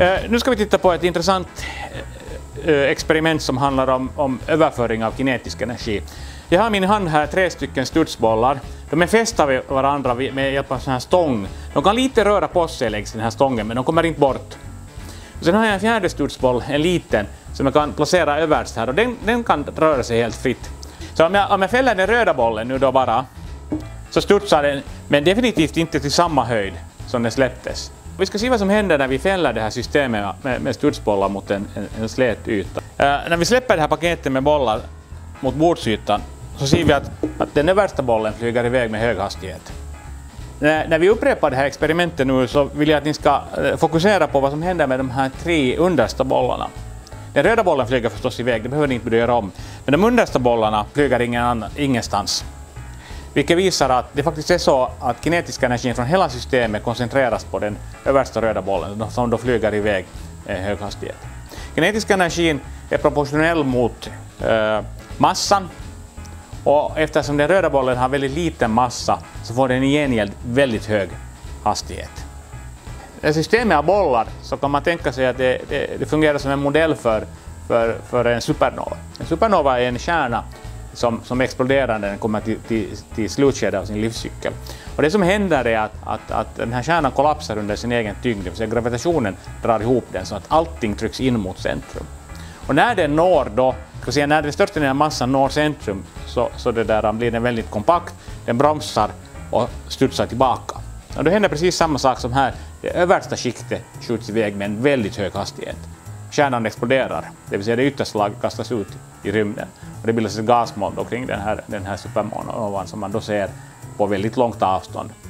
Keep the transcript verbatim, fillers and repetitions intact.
Nu ska vi titta på ett intressant experiment som handlar om, om överföring av kinetisk energi. Jag har i min hand här tre stycken studsbollar. De är fästa vid varandra med hjälp av en sån här stång. De kan lite röra på sig längs den här stången, men de kommer inte bort. Och sen har jag en fjärde studsboll, en liten, som jag kan placera överst här, och den, den kan röra sig helt fritt. Så om jag, om jag fäller den röda bollen nu då bara, så studsar den, men definitivt inte till samma höjd som den släpptes. Vi ska se vad som händer när vi fäller det här systemet med, med studsbollar mot en, en, en slät yta. Uh, när vi släpper det här paketet med bollar mot bordsytan, så ser vi att, att den översta bollen flyger iväg med hög hastighet. När, när vi upprepar det här experimentet nu, så vill jag att ni ska uh, fokusera på vad som händer med de här tre understa bollarna. Den röda bollen flyger förstås iväg, det behöver ni inte börja göra om. Men de understa bollarna flyger ingen annan, ingenstans. Vilket visar att det faktiskt är så att kinetiska energin från hela systemet koncentreras på den översta röda bollen som då flyger iväg med hög hastighet. Kinetiska energin är proportionell mot eh, massan, och eftersom den röda bollen har väldigt liten massa så får den i gengäld väldigt hög hastighet. I systemet av bollar så kan man tänka sig att det, det, det fungerar som en modell för, för, för en supernova. En supernova är en kärna som, som exploderar när den kommer till, till, till slutskedet av sin livscykel. Och det som händer är att, att, att den här kärnan kollapsar under sin egen tyngd, det vill säga gravitationen drar ihop den så att allting trycks in mot centrum. Och när den når då, ska säga, när den största delen av massan når centrum, så, så det där blir den väldigt kompakt, den bromsar och studsar tillbaka. Och då händer precis samma sak som här, det översta skiktet skjuts iväg med en väldigt hög hastighet. Kärnan exploderar, det vill säga det yttersta laget kastas ut i rymden. Och det bildas ett gasmoln kring den här, den här supernovan som man då ser på väldigt långt avstånd.